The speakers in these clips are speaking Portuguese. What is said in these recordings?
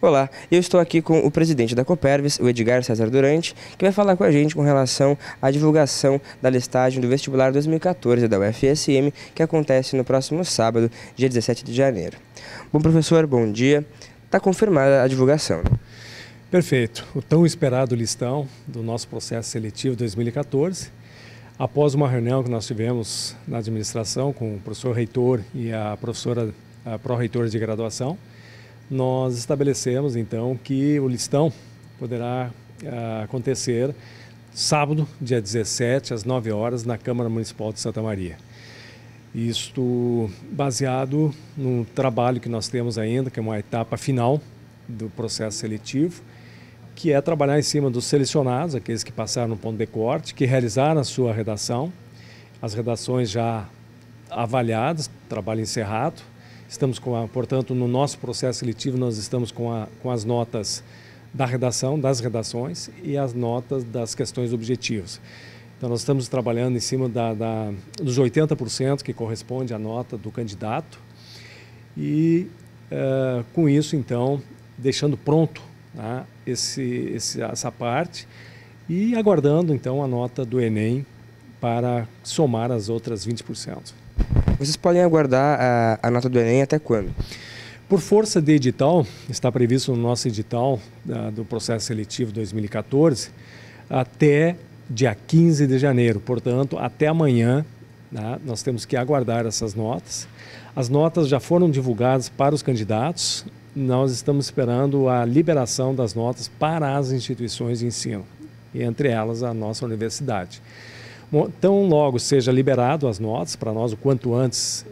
Olá, eu estou aqui com o presidente da Copervis, o Edgar César Durante, que vai falar com a gente com relação à divulgação da listagem do vestibular 2014 da UFSM, que acontece no próximo sábado, dia 17 de janeiro. Bom, professor, bom dia. Está confirmada a divulgação, né? Perfeito. O tão esperado listão do nosso processo seletivo 2014, após uma reunião que nós tivemos na administração com o professor reitor e a professora pró-reitora de graduação, nós estabelecemos então que o listão poderá acontecer sábado, dia 17, às 9 horas, na Câmara Municipal de Santa Maria. Isto baseado no trabalho que nós temos ainda, que é uma etapa final do processo seletivo, que é trabalhar em cima dos selecionados, aqueles que passaram no ponto de corte, que realizaram a sua redação, as redações já avaliadas, trabalho encerrado. Estamos portanto, no nosso processo seletivo, nós estamos com as notas da redação, das redações e as notas das questões objetivas. Então, nós estamos trabalhando em cima dos 80% que corresponde à nota do candidato e, com isso, então, deixando pronto, né, essa parte e aguardando, então, a nota do Enem para somar as outras 20%. Vocês podem aguardar a nota do Enem até quando? Por força de edital, está previsto no nosso edital do processo seletivo 2014, até dia 15 de janeiro. Portanto, até amanhã, né, nós temos que aguardar essas notas. As notas já foram divulgadas para os candidatos. Nós estamos esperando a liberação das notas para as instituições de ensino, e entre elas a nossa universidade. Tão logo seja liberado as notas, para nós o quanto antes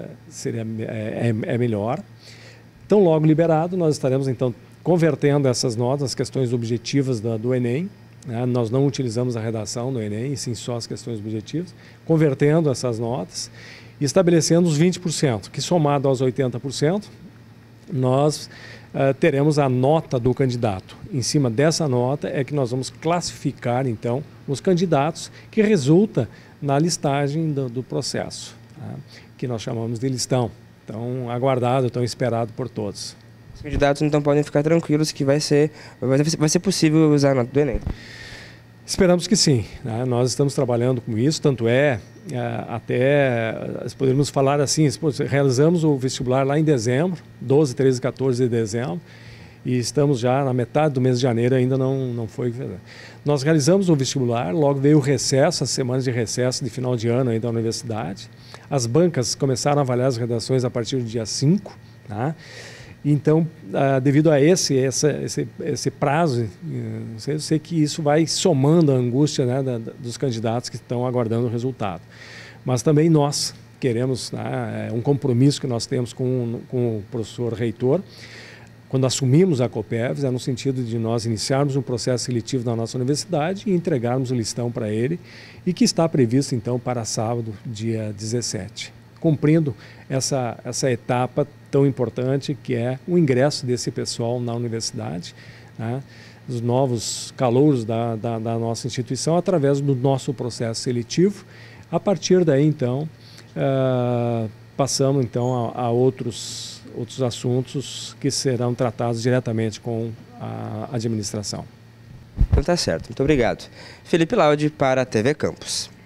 é melhor. Tão logo liberado, nós estaremos então convertendo essas notas, as questões objetivas do Enem, né? Nós não utilizamos a redação do Enem, e sim só as questões objetivas, convertendo essas notas e estabelecendo os 20%, que somado aos 80%, nós teremos a nota do candidato. Em cima dessa nota é que nós vamos classificar, então, os candidatos que resulta na listagem do processo, tá? Que nós chamamos de listão. Tão aguardado, tão esperado por todos. Os candidatos, então, podem ficar tranquilos que vai ser possível usar a nota do Enem. Esperamos que sim, né? Nós estamos trabalhando com isso, tanto até poderíamos falar assim, realizamos o vestibular lá em dezembro, 12, 13, 14 de dezembro, e estamos já na metade do mês de janeiro, ainda não foi. Nós realizamos o vestibular, logo veio o recesso, as semanas de recesso de final de ano aí da universidade. As bancas começaram a avaliar as redações a partir do dia 5, tá? Então, devido a esse prazo, eu sei que isso vai somando a angústia, né, dos candidatos que estão aguardando o resultado. Mas também nós queremos, né, um compromisso que nós temos com o professor reitor, quando assumimos a Copervis, no sentido de nós iniciarmos um processo seletivo na nossa universidade e entregarmos o listão para ele, e que está previsto então para sábado, dia 17. Cumprindo essa etapa tão importante que é o ingresso desse pessoal na universidade, né, os novos calouros da nossa instituição através do nosso processo seletivo. A partir daí, então, passamos então a outros assuntos que serão tratados diretamente com a administração. Então tá certo, muito obrigado. Felipe Laude para a TV Campus.